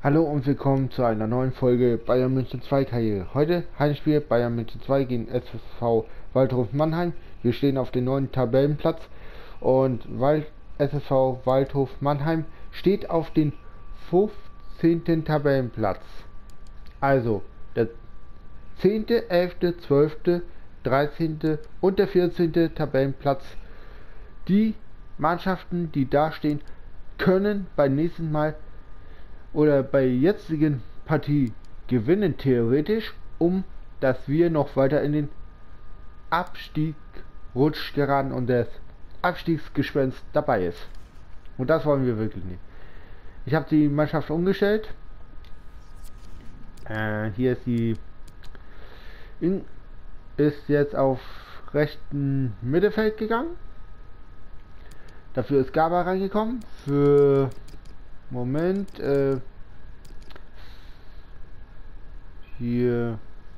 Hallo und willkommen zu einer neuen Folge Bayern München 2 Karriere. Heute Heimspiel Bayern München 2 gegen SSV Waldhof Mannheim. Wir stehen auf dem 9. Tabellenplatz und SSV Waldhof Mannheim steht auf dem 15. Tabellenplatz. Also der 10., 11., 12., 13. und der 14. Tabellenplatz. Die Mannschaften, die da stehen, können beim nächsten Mal oder bei jetzigen Partie gewinnen theoretisch, dass wir noch weiter in den Abstieg rutscht geraten und das Abstiegsgespenst dabei ist. Und das wollen wir wirklich nicht. Ich habe die Mannschaft umgestellt. Hier ist ist jetzt auf rechten Mittelfeld gegangen. Dafür ist Gaba reingekommen. Für hier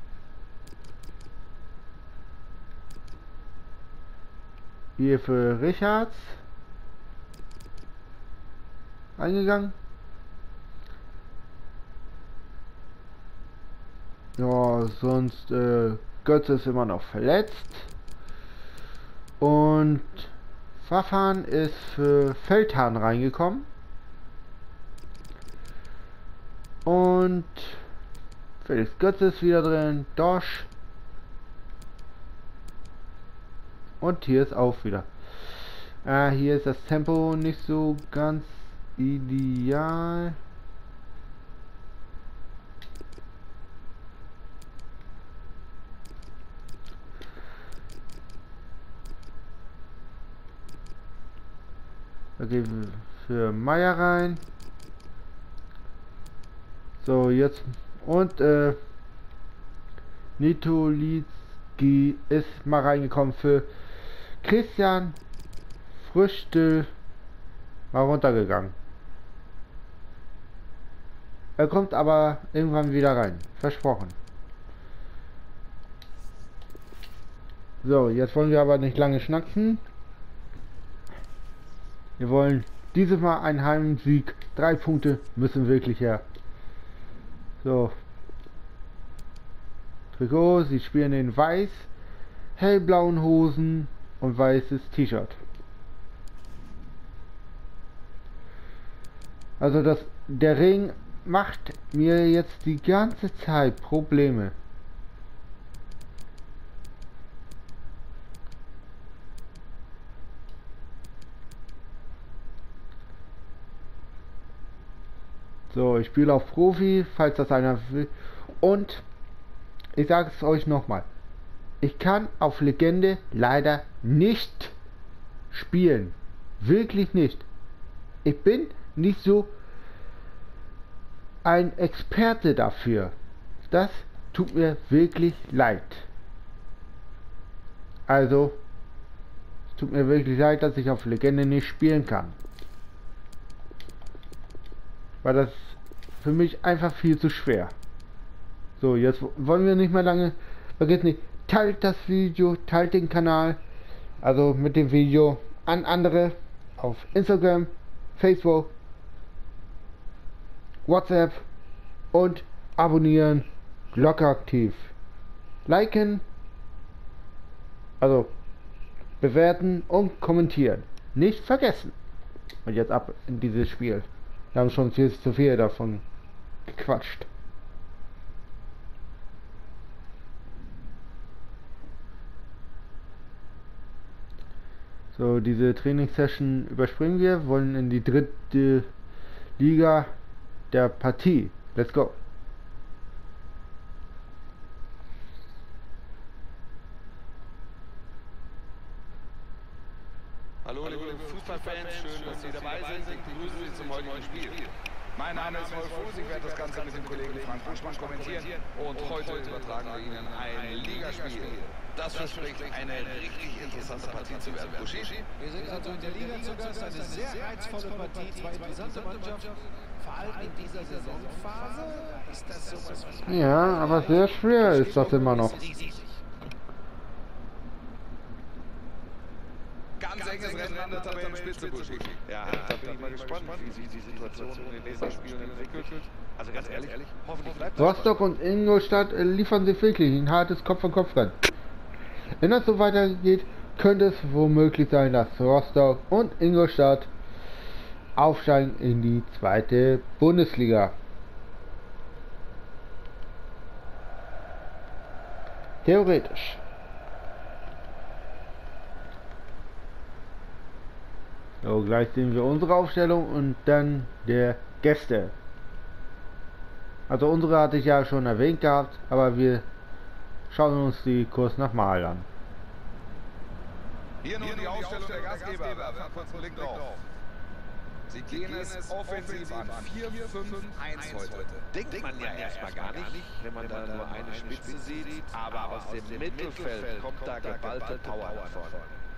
für Richards eingegangen. Ja, sonst Götze ist immer noch verletzt und Fafan ist für Feldhahn reingekommen. Und Felix Götze ist wieder drin, Dosch. Und hier ist auch wieder. Hier ist das Tempo nicht so ganz ideal. Da gehen wir für Meier rein. So, jetzt und Nitolitsky ist mal reingekommen für Christian Früchte, mal runtergegangen. Er kommt aber irgendwann wieder rein, versprochen. So, jetzt wollen wir aber nicht lange schnacken. Wir wollen dieses Mal einen Heimsieg. 3 Punkte müssen wirklich her. So. Trikot, sie spielen in weiß, hellblauen Hosen und weißes T-Shirt. Also der Ring macht mir jetzt die ganze Zeit Probleme. So, ich spiele auf Profi, falls das einer will. Und ich sage es euch nochmal. Ich kann auf Legende leider nicht spielen. Wirklich nicht. Ich bin nicht so ein Experte dafür. Das tut mir wirklich leid. Also, es tut mir wirklich leid, dass ich auf Legende nicht spielen kann. Weil das für mich einfach viel zu schwer. So, jetzt wollen wir nicht mehr lange. Vergesst nicht, teilt das Video, teilt den Kanal, also mit dem Video an andere auf Instagram, Facebook, WhatsApp und abonnieren, Glocke aktiv. Liken, also bewerten und kommentieren. Nicht vergessen. Und jetzt ab in dieses Spiel. Wir haben schon viel zu viel davon gequatscht. So, diese Trainingssession überspringen wir, wollen in die 3. Liga der Partie. Let's go! Hallo liebe Fußballfans, schön, dass Sie dabei sind. Ich begrüße Sie zum heutigen Spiel. Mein Name ist Rolf Fuß, ich werde das Ganze mit dem Kollegen Frank Buschmann kommentieren und heute übertragen wir Ihnen ein Ligaspiel. Das verspricht eine richtig interessante Partie zu werden. Buschi? Wir sind also in der Liga zu Gast, eine sehr reizvolle Partie, zwei interessante Mannschaften, vor allem in dieser Saisonphase ist das sowas wie... Ja, aber sehr schwer ist das immer noch. Ganz enges Rennen an der Tabellenspitze. Spitze, Buschi. Ja, da bin ich mal gespannt, wie sich die Situation in den nächsten Spielen entwickelt. Also ganz ehrlich, hoffentlich bleibt das. Rostock und Ingolstadt liefern sich wirklich ein hartes Kopf-an-Kopf-Rennen. Wenn das so weitergeht, könnte es womöglich sein, dass Rostock und Ingolstadt aufsteigen in die 2. Bundesliga. Theoretisch. So, gleich sehen wir unsere Aufstellung und dann der Gäste. Also unsere hatte ich ja schon erwähnt gehabt, aber wir schauen uns die kurz nochmal an. Hier nun die Aufstellung der Gastgeber. Werfen wir kurz einen Blick drauf. Sie gehen es offensiv an. 4-5-1 heute. Denkt man ja erstmal gar nicht, wenn man da nur eine Spitze sieht, aber aus dem Mittelfeld kommt da geballte Power nach vorne.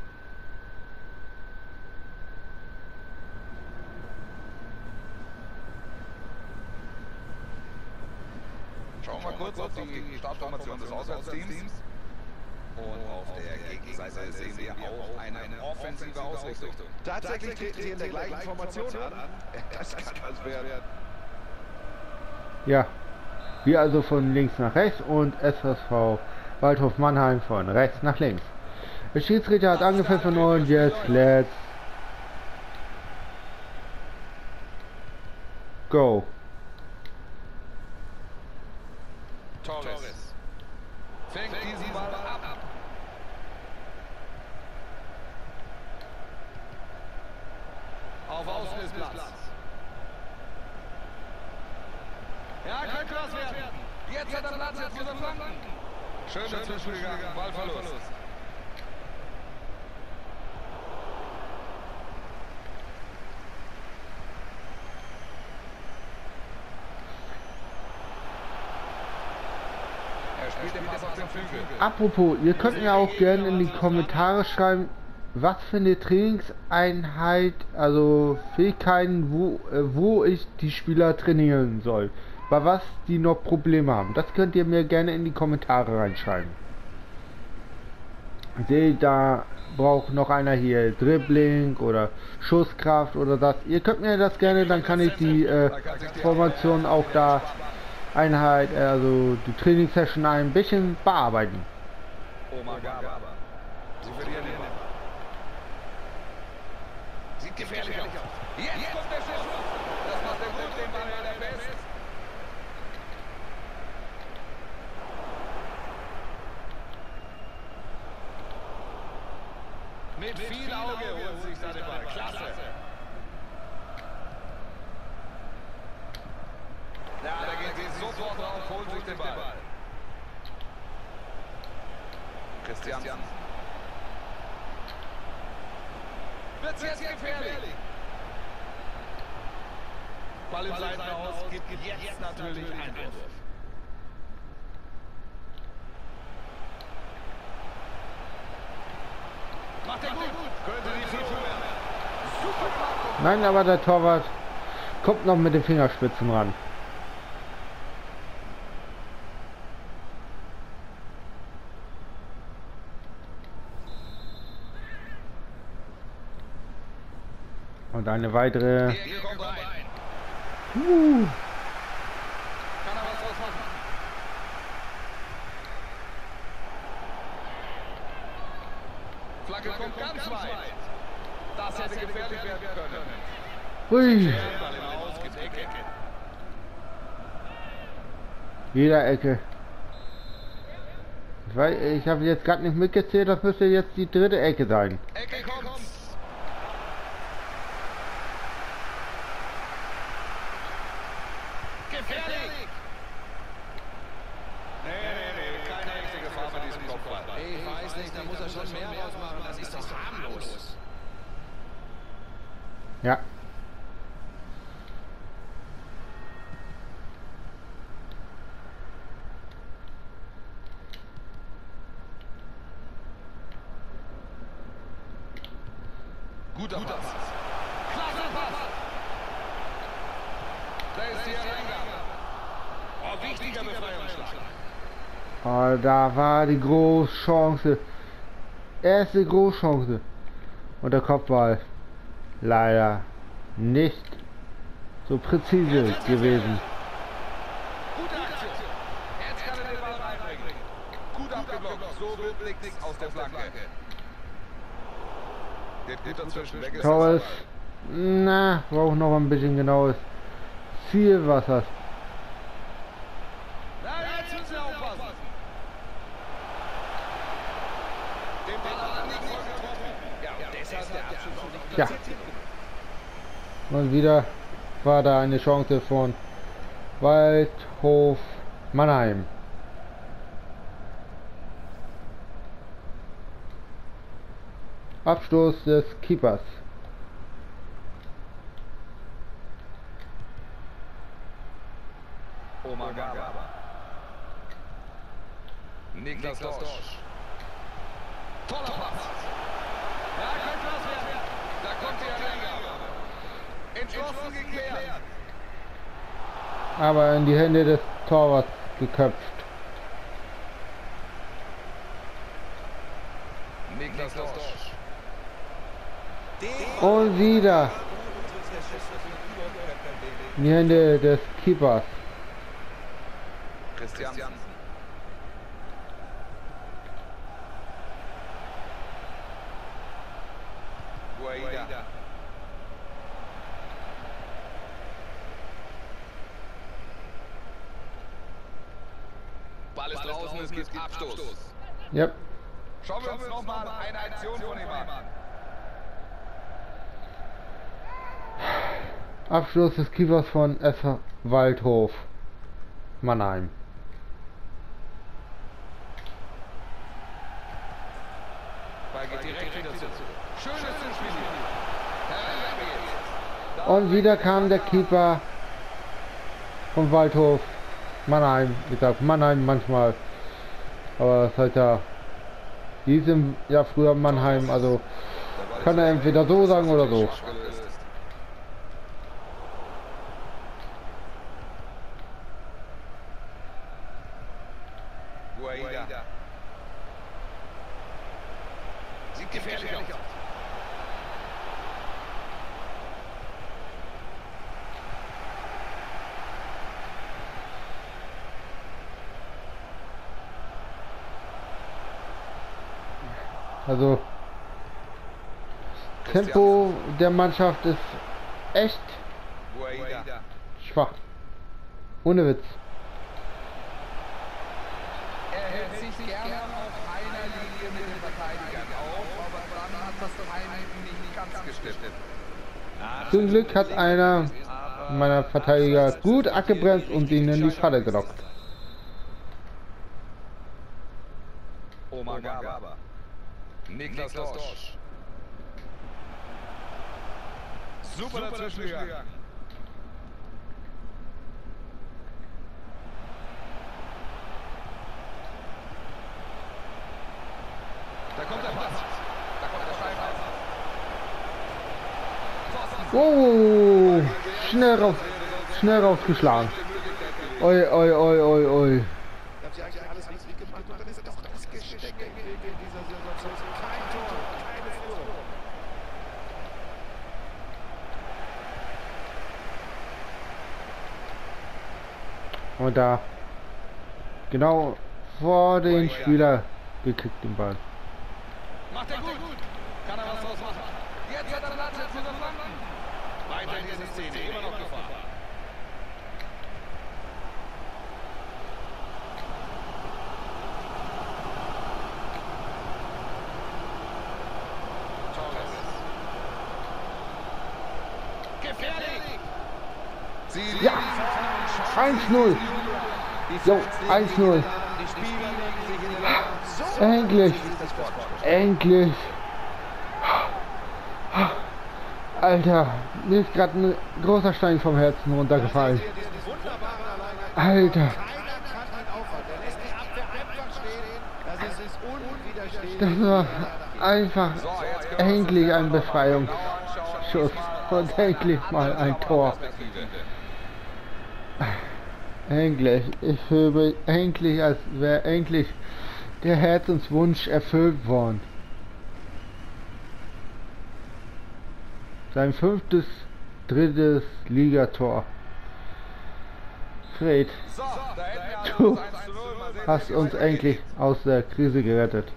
Schauen wir kurz auf die Startformation des Auswärtsteams. Und auf der Gegenseite sehen wir auch eine offensive Ausrichtung. Tatsächlich treten sie in der gleichen Formation an. Das kann was werden. Ja, wir also von links nach rechts und SSV Waldhof Mannheim von rechts nach links. Der Schiedsrichter hat angepfiffen und jetzt let's go. Torres fängt diesen Ball ab. Auf Außen ist Platz. Ja, könnte was werden. Jetzt hat er Platz, jetzt muss er flanken. Schön dazwischen gegangen, Ballverlust. Er spielt den Pass auf den Flügel. Apropos, ihr könnt mir auch gerne in die Kommentare schreiben, was für eine Trainingseinheit, also Fähigkeiten, wo ich die Spieler trainieren soll. Bei was die noch Probleme haben. Das könnt ihr mir gerne in die Kommentare reinschreiben. Seht, da braucht noch einer hier Dribbling oder Schusskraft oder das. Ihr könnt mir das gerne, dann kann ich die Formation auch da Einheit, also die Trainingssession ein bisschen bearbeiten. Omar Gaba. Sie verlieren den Ball. Sieht gefährlich aus. Jetzt kommt der Schuss. Das macht er gut, den Ball hält er fest. Mit viel Auge holt sich da den Ball. Klasse. Ja, da geht sie sofort drauf, holt sich den Ball. Christiansen. Wird's jetzt gefährlich. Ball im Seitenhaus, gibt jetzt natürlich Einwurf. Macht er gut. Könnte die Führung werden. Super gemacht. Nein, aber der Torwart kommt noch mit den Fingerspitzen ran. Und eine weitere. Hier kommt rein. Kann er was draus machen? Flagge kommt ganz weit. Das hätte gefährlich werden können. Hui. Ball im Aus, gibt Ecke. Jeder Ecke. Ich habe jetzt gerade nicht mitgezählt, das müsste jetzt die dritte Ecke sein. Ecke kommt. Gefährlich! Nee, keine echte Gefahr bei diesem Kopfball. Ich weiß nicht, da muss er schon mehr ausmachen. Das ist doch harmlos. Ja. Guter Pass. Klasse Pass. Da ist die Hereingabe. Oh, wichtiger Befreiungsschlag. Oh, da war die Großchance. Erste Großchance. Und der Kopfball. leider nicht so präzise gewesen. Gute Aktion. Jetzt kann er den Ball reinbringen. Gut abgeblockt. So wird nichts aus der Flanke. Geht gut dazwischen. Weg ist Torres, na, braucht noch ein bisschen genaues Zielwasser. Na, jetzt müssen wir aufpassen. Den Ball hat nicht voll getroffen. Ja, und deshalb der Abschluss noch nicht Ja. platziert. Und wieder war da eine Chance von Waldhof Mannheim. Abstoß des Keepers. Omagaba. Niklas Dorsch. Toller Pass. Ja, könnte was werden. Da kommt die Angabe. Entschlossen geklärt. Aber in die Hände des Torwarts geköpft. Niklas Dorsch. Und wieder in die Hände des Keepers. Christiansen. Guaida. Ball ist draußen, es gibt Abstoß. Yep. Schauen wir uns nochmal eine Aktion von ihm an. Abschluss des Keepers von SV Waldhof Mannheim. Ball geht direkt wieder zu. Schönes Zuspiel. Und wieder kam der Keeper vom Waldhof Mannheim. Ich sag Mannheim manchmal, aber seit er diesem Jahr früher Mannheim, also kann er entweder so sagen oder so. Guaida. Sieht gefährlich aus. Also Tempo der Mannschaft ist echt Guaida. schwach. Ohne Witz. Er hält sich gerne auf einer Linie mit den Verteidigern auf, aber dann hat das Timing nicht ganz gestimmt. Zum Glück hat einer meiner Verteidiger gut abgebremst und ihn in die Falle gelockt. Omagaba. Niklas Dorsch. Super dazwischen gegangen. Da kommt der Pass. Da kommt der Steilpass. Oh, schnell rausgeschlagen. Oi, oi, oi, oi, oi. Da haben sie eigentlich alles richtig gemacht und dann ist doch das Gestecke in dieser Situation. Kein Tor, keine Führung. Und da genau vor den Spieler gekickt den Ball. Macht er gut. Kann er was draus machen. Jetzt hat er Platz für den Flanken. Weiter in diese Szene. Immer noch Gefahr. Gefährlich. Ja, 1-0. Jo, 1-0. Endlich. Endlich. Alter, mir ist gerade ein großer Stein vom Herzen runtergefallen. Alter. Keiner kann ihn aufhalten. Er lässt die Abwehr einfach stehen. Das ist unwiderstehlich. Das war einfach endlich ein Befreiungsschuss und endlich mal ein Tor. Endlich, ich fühle mich endlich, als wäre endlich der Herzenswunsch erfüllt worden. Sein 5. drittes Ligator. Fred, So, da hätten wir du also das 1:0. Mal sehen, hast wie es uns weitergeht. endlich aus der Krise gerettet.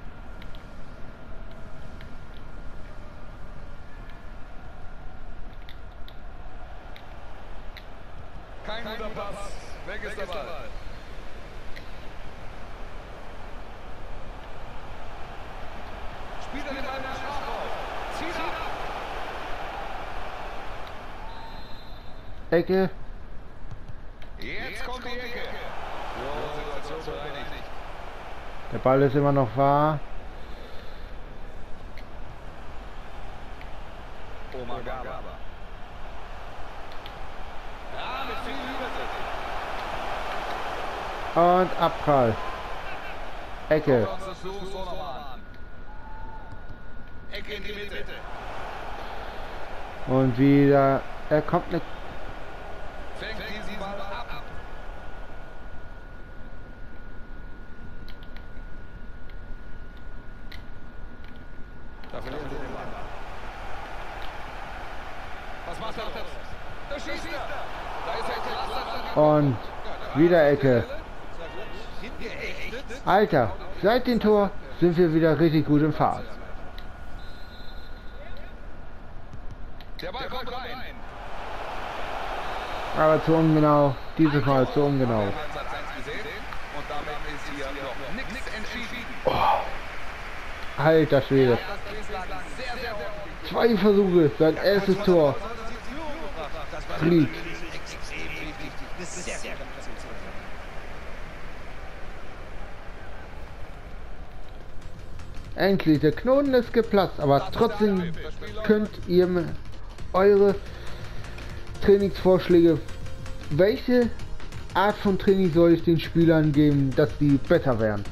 Kein guter Pass. Weg ist der Ball. Spielt er den Ball in den Strafraum. Zieht ab. Ecke. Jetzt kommt die Ecke. Jo, Situation bereinigt. Der Ball ist immer noch wahr. Omar Gaba. Ja, mit viel Übersicht. Und Abprall. Ecke. Schauen wir uns das Führungstor nochmal an. Ecke in die Mitte. Und wieder. Er kommt eine. Fängt diesen Ball ab. Da verlieren sie den Ball. Was macht er jetzt? Da schießt er. Da ist er klasse. Und wieder Ecke. Alter, seit dem Tor sind wir wieder richtig gut im Fahrt. Der Ball kommt rein. Aber zu ungenau. Dieses Mal zu ungenau. Einsatz 1 gesehen. Und damit ist hier noch nichts entschieden. Alter Schwede. Das bislang sehr, sehr ordentlich. 2 Versuche, sein erstes Tor. Fliegt. Extrem wichtig. Eine sehr, sehr gute Position. Endlich, der Knoten ist geplatzt, aber trotzdem könnt ihr eure Trainingsvorschläge, welche Art von Training soll ich den Spielern geben, dass die besser werden?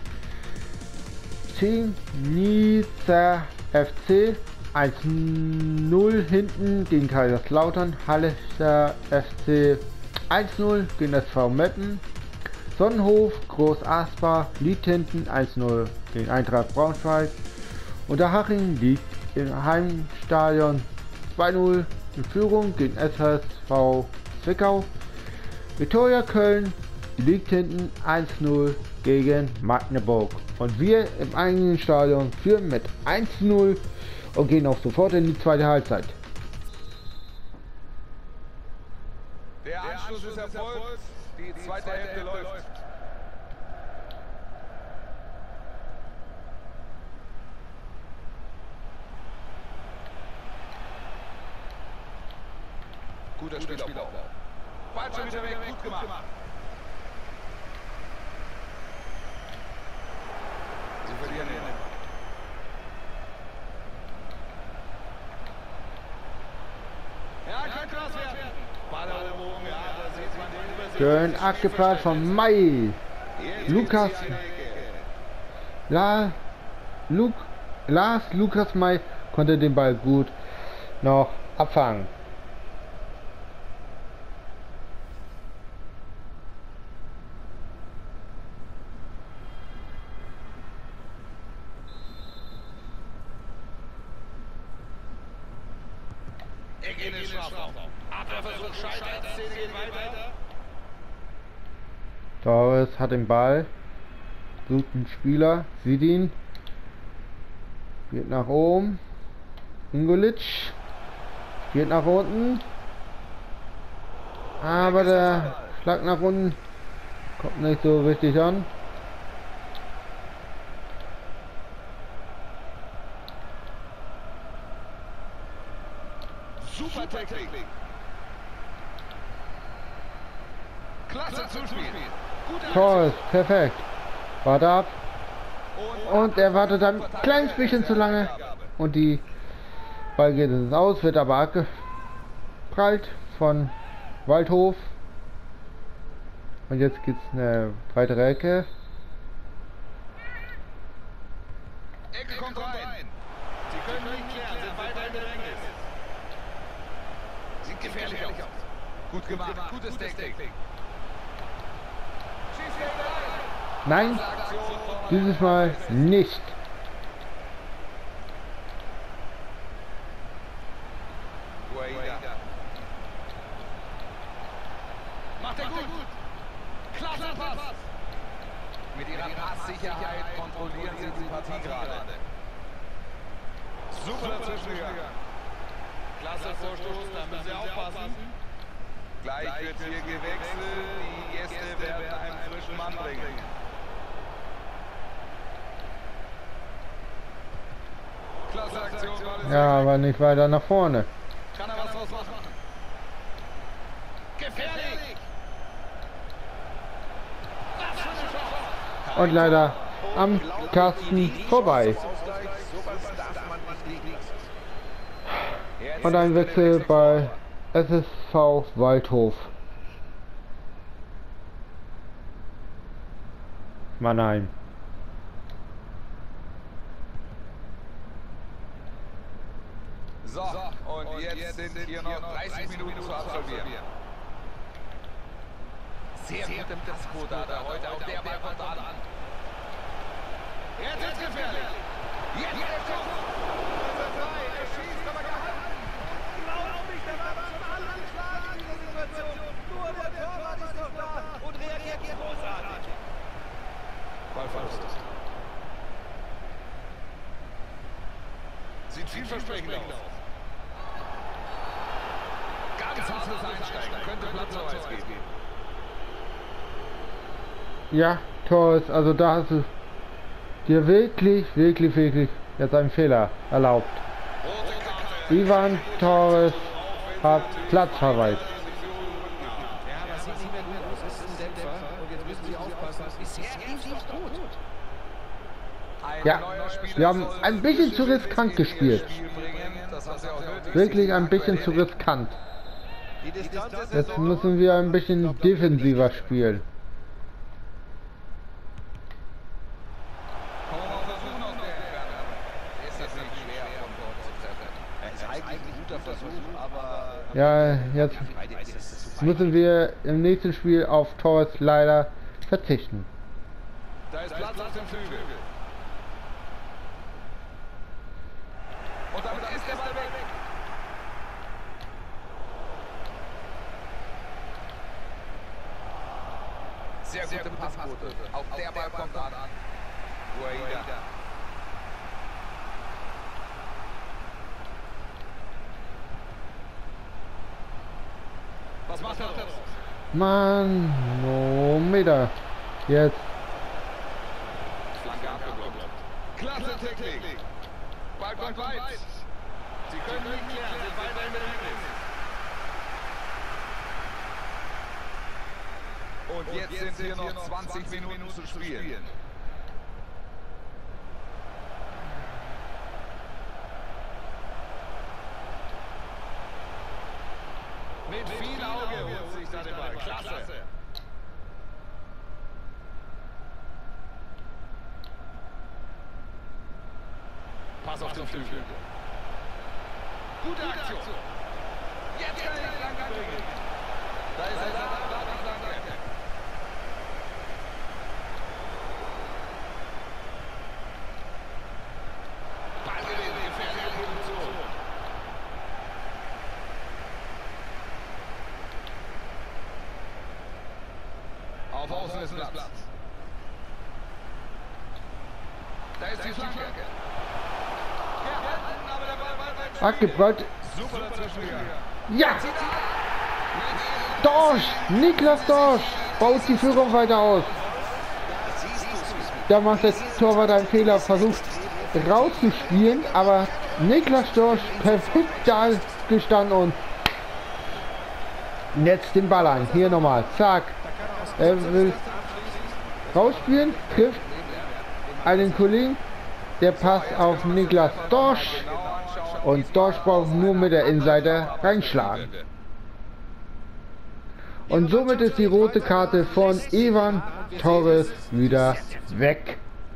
Team Nizza FC 1:0 hinten gegen Kaiserslautern, Hallischer FC 1:0 gegen SV Meppen, Sonnenhof, Groß Asper liegt hinten 1:0 gegen Eintracht Braunschweig. Unterhaching liegt im Heimstadion 2:0 in Führung gegen SSV Zwickau. Viktoria Köln liegt hinten 1:0 gegen Magdeburg. Und wir im eigenen Stadion führen mit 1:0 und gehen auch sofort in die zweite Halbzeit. Der Anschluss ist erfolgt. Die zweite Hälfte läuft. Guter Spielaufbau. Ball schon wieder weg, gut gemacht. Sie verlieren den Ball. Ja, könnte was werden. Balleroberung, ja, da sieht man den Übersicht. Schön abgeplant von Mai. Lukas Lars Lukas May konnte den Ball gut noch abfangen. Ecke in den Strafraum. Abwehrversuch scheitert, 10 geht weiter. Torres hat den Ball, sucht einen Spieler, sieht ihn, geht nach oben, Ingolic geht nach unten, aber der Schlag nach unten kommt nicht so richtig an. Super Technik. Klasse Zuspiel. Torres, perfekt, warte ab und er wartet ein kleines bisschen zu lange und die Ball geht ins Aus, wird aber abgeprallt von Waldhof. Und jetzt gibt's eine weitere Ecke. Ecke kommt rein. Sie können nicht klären, sind weiter in der Bedrängnis. Sieht gefährlich aus. Gut gemacht, gutes Technik. Schießt rein. Nein, dieses Mal nicht. Mit ihrer Passsicherheit kontrollieren sie die Partie gerade. Super dazwischen. Klasse Vorstoß, da müssen Sie aufpassen. Gleich wird hier gewechselt. Die Gäste werden einen frischen Mann bringen. Klasse Aktion. Ja, aber nicht weiter nach vorne. Kann er was draus machen? Gefährlich! Und leider am Kasten vorbei. Und ein Wechsel bei SSV Waldhof Mannheim. So, und jetzt sind hier noch 30 Minuten zu absolvieren. Sehr gut im Passquote hat er heute, auch der Ball kommt an. Jetzt ist gefährlich. Jetzt der Schuss. Er schießt, aber gehalten. Unglaublich, der war schon angeschlagen in dieser Situation. Nur der Torwart ist noch da und reagiert großartig. Ballverlust. Sieht vielversprechend aus. Ganz hartes Einsteigen. Könnte Platzverweis geben. Ja, Torres, also da hast du dir wirklich jetzt einen Fehler erlaubt. Ivan Torres hat Platzverweis. Ja, das sieht nicht mehr gut aus. Das ist ein Dämpfer. Und jetzt müssen Sie aufpassen. Bisher lief es doch gut. Ja, wir haben ein bisschen zu riskant gespielt. Wirklich ein bisschen zu riskant. Jetzt müssen wir ein bisschen defensiver spielen. Ja, jetzt müssen wir im nächsten Spiel auf Torres leider verzichten. Da ist Platz auf dem Flügel. Und damit ist der Ball weg. Sehr gute Passquote. Auch der Ball kommt an. Guaida. Was macht er? Manometer. Jetzt. Flanke abgeblockt. Klasse Technik. Ball kommt weit. Sie können nicht klären, sind weiter im Bedrängnis. Und jetzt sind hier noch 20 Minuten zu spielen. Mit viel Auge holt sich da den Ball. Klasse. Pass auf den Flügel. Gute Aktion. Jetzt kann er die Flanke bringen. Da ist er da die Flanke. Ballgewinn, gefährliche Position. Auf Außen ist Platz. Da ist die Flanke. Abgebrot. Super dazwischen gegangen. Ja! Dorsch! Niklas Dorsch baut die Führung weiter aus. Da macht der Torwart einen Fehler, versucht rauszuspielen, aber Niklas Dorsch perfekt da gestanden und jetzt den Ball an. Hier nochmal. Zack. Er will rausspielen, trifft einen Kollegen. Der Pass auf Niklas Dorsch. Und Dorsch braucht nur mit der Innenseite reinschlagen. Und somit ist die rote Karte von Ivan Torres wieder weg.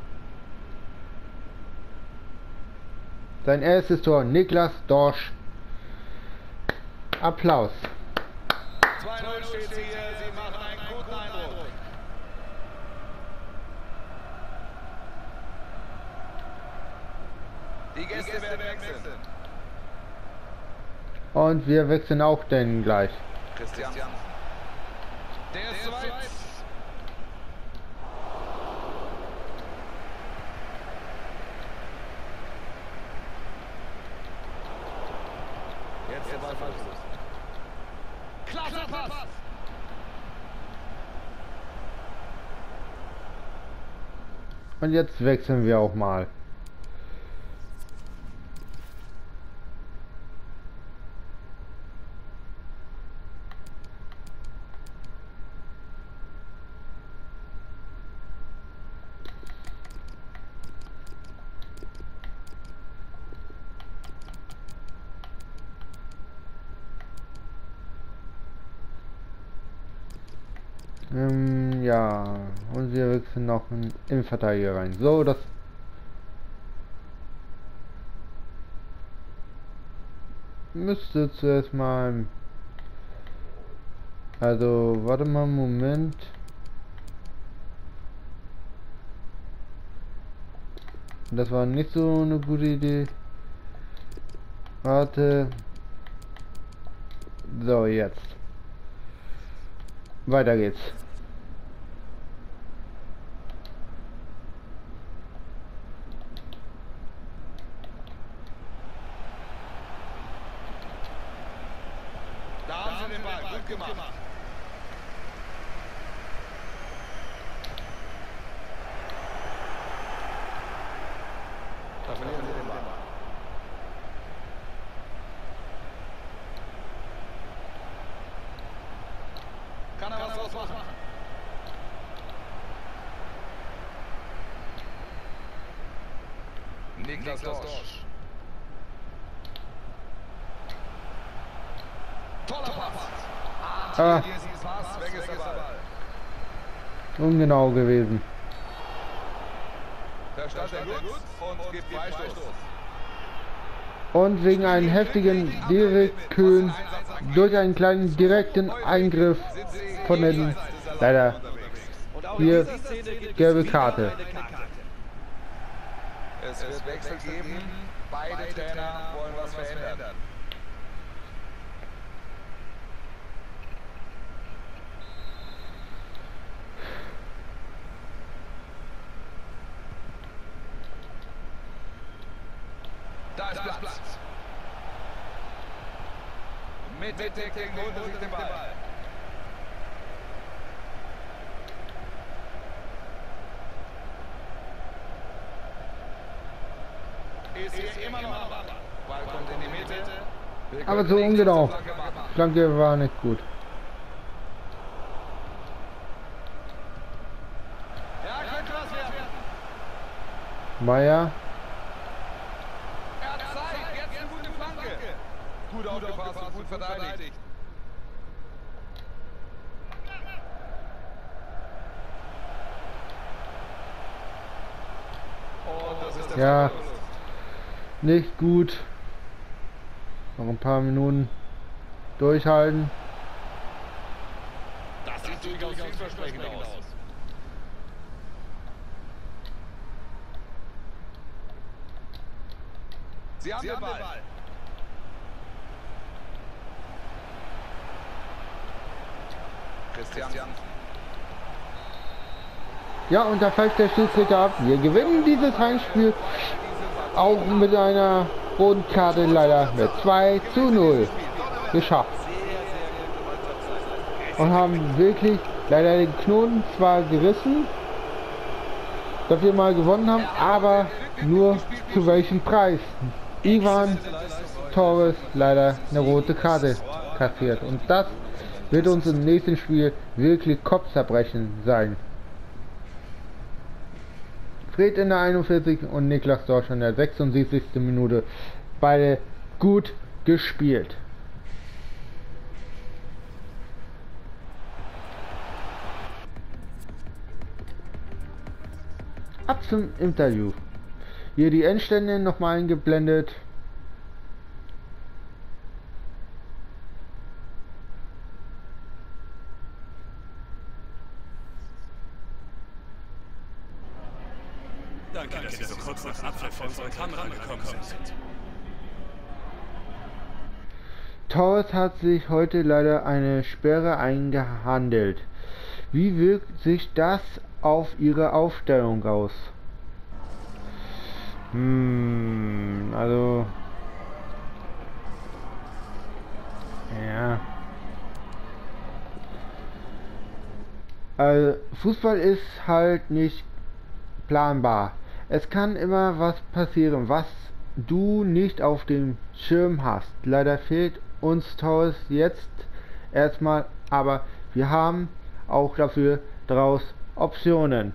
Sein erstes Tor, Niklas Dorsch. Applaus. 2-0 steht sie hier, sie machen einen guten Eindruck. Die Gäste werden wechseln. Und wir wechseln auch denn gleich. Christian. Der ist soweit. der Ballverlust. Klasse Pass! Und jetzt wechseln wir auch mal. Ja, und wir wechseln noch einen Innenverteidiger rein. So, das müsste zuerst mal... Also, warte mal, Moment. Das war nicht so eine gute Idee. Warte. So, jetzt. Weiter geht's. Da haben sie den Ball, gut gemacht. Da verlieren sie den Ball. Kann er was draus machen? Niklas Dorsch. Toller Pass. Ah, Pass, weg ist der Ball. ungenau gewesen. Da stand er gut und gibt Freistoß. Und wegen einem heftigen Direktkühn durch einen kleinen direkten Eingriff von den leider hier gelbe Karte. Es wird Wechsel geben. Beide Trainer wollen was verändern. Da ist Platz. Mit Tackling holt er sich den Ball. Ist hier immer noch am Ball. Ball kommt in die Mitte. Aber so ungenau. Flanke war nicht gut. Ja, könnte was werden. Meier. Er hat Zeit, jetzt eine gute Flanke. Gut aufgepasst und gut verteidigt. Und das ist der Ja, Verlust. nicht gut. Noch ein paar Minuten durchhalten. Das sieht durchaus vielversprechend aus. Sie haben den Ball. Christian. Ja, und da pfeift der Schiedsrichter ab. Wir gewinnen dieses Heimspiel auch mit einer roten Karte leider mit 2:0 geschafft. Und haben wirklich leider den Knoten zwar gerissen, dass wir mal gewonnen haben, aber nur zu welchem Preis? Ivan Torres leider eine rote Karte kassiert. Und das wird uns im nächsten Spiel wirklich Kopfzerbrechen sein. Fred in der 41 und Niklas Dorsch in der 76. Minute. Beide gut gespielt. Ab zum Interview. Hier die Endstände nochmal eingeblendet. Danke, dass Sie so kurz nach Abpfiff vor unsere Kamera gekommen sind. Torres hat sich heute leider eine Sperre eingehandelt. Wie wirkt sich das auf Ihre Aufstellung aus? Also Ja. Also, Fußball ist halt nicht planbar. Es kann immer was passieren, was du nicht auf dem Schirm hast. Leider fehlt uns Torres jetzt erstmal, aber wir haben auch dafür daraus Optionen.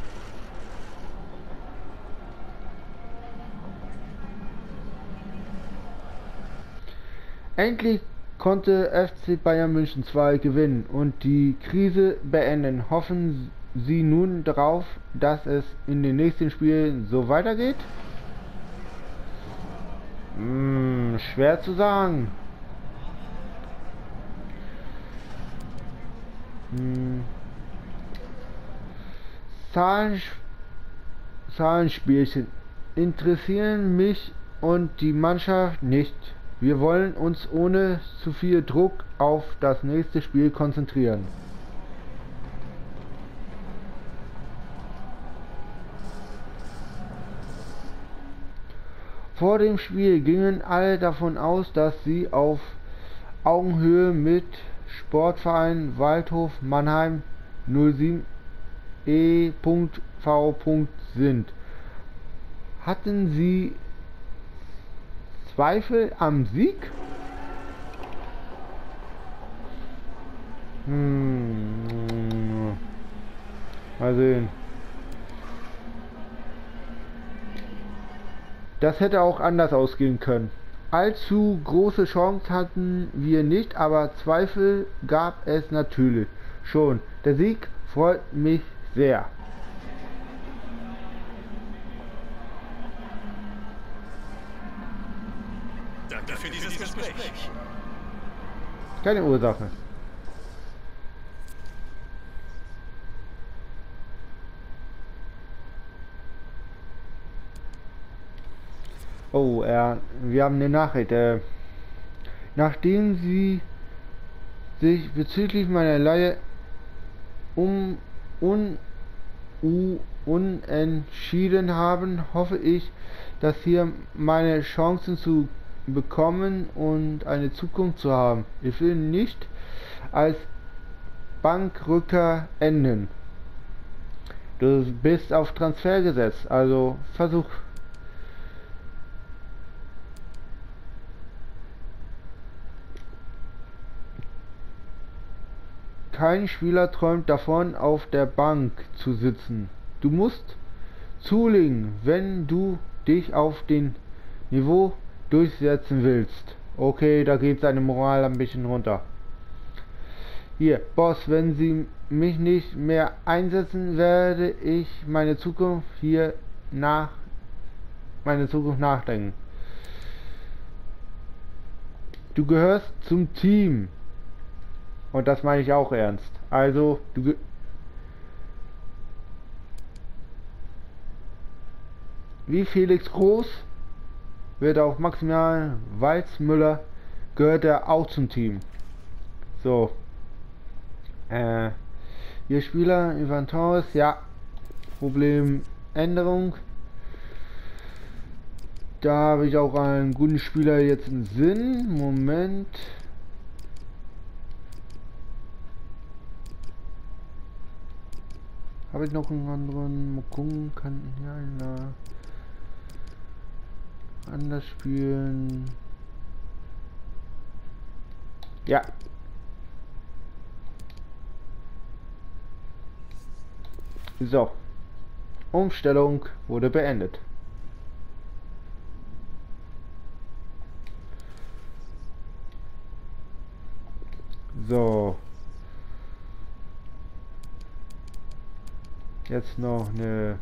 Endlich konnte FC Bayern München 2 gewinnen und die Krise beenden. Hoffen Sie nun darauf, dass es in den nächsten Spielen so weitergeht? Schwer zu sagen. Zahlenspielchen interessieren mich und die Mannschaft nicht. Wir wollen uns ohne zu viel Druck auf das nächste Spiel konzentrieren. Vor dem Spiel gingen alle davon aus, dass sie auf Augenhöhe mit Sportverein Waldhof Mannheim 07 e.v. sind. Hatten Sie Zweifel am Sieg? Mal sehen. Das hätte auch anders ausgehen können. Allzu große Chance hatten wir nicht, aber Zweifel gab es natürlich schon. Der Sieg freut mich sehr. Danke für dieses Gespräch. Keine Ursache. Oh, wir haben eine Nachricht. Nachdem Sie sich bezüglich meiner Leihe unentschieden haben, hoffe ich, dass hier meine Chancen zu bekommen und eine Zukunft zu haben. Ich will nicht als Bankrücker enden. Du bist auf Transfer gesetzt, also versuch. Kein Spieler träumt davon, auf der Bank zu sitzen. Du musst zulegen, wenn du dich auf dem Niveau durchsetzen willst. Okay, da geht seine Moral ein bisschen runter. Hier, Boss, wenn Sie mich nicht mehr einsetzen, werde ich meine Zukunft nachdenken. Du gehörst zum Team. Und das meine ich auch ernst. Also, wie Felix Groß wird auch Maximilian Walzmüller, gehört er auch zum Team. So. Ihr Spieler Ivan Torres, ja. Problemänderung. Da habe ich auch einen guten Spieler jetzt im Sinn. Moment. Habe ich noch einen anderen? Mal gucken, kann hier einer anders spielen. Ja. So. Umstellung wurde beendet. So. Jetzt noch eine.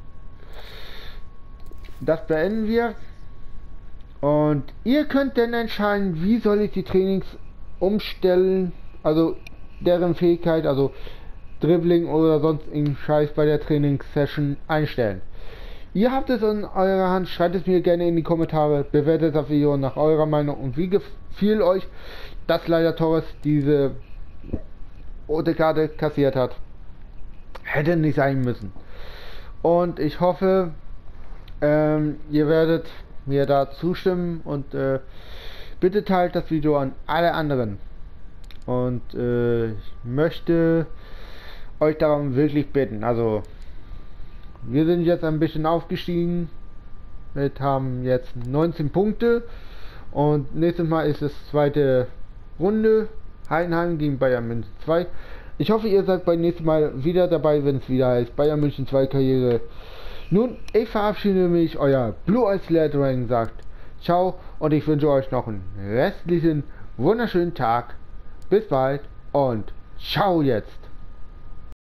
Das beenden wir. Und ihr könnt dann entscheiden, wie soll ich die Trainings umstellen. Also deren Fähigkeit, also Dribbling oder sonst irgendeinen Scheiß bei der Trainingssession einstellen. Ihr habt es in eurer Hand, schreibt es mir gerne in die Kommentare, bewertet das Video nach eurer Meinung und wie gefiel euch, dass leider Torres diese rote Karte kassiert hat. Hätte nicht sein müssen. Und ich hoffe, ihr werdet mir da zustimmen und Bitte teilt das Video an alle anderen. Und ich möchte euch darum wirklich bitten. Also, wir sind jetzt ein bisschen aufgestiegen. Wir haben jetzt 19 Punkte. Und nächstes Mal ist es zweite Runde. Heidenheim gegen Bayern München 2. Ich hoffe, ihr seid beim nächsten Mal wieder dabei, wenn es wieder heißt Bayern München 2 Karriere. Nun, ich verabschiede mich, euer Blue Eyes Lair Dragon sagt ciao und ich wünsche euch noch einen restlichen, wunderschönen Tag. Bis bald und ciao jetzt.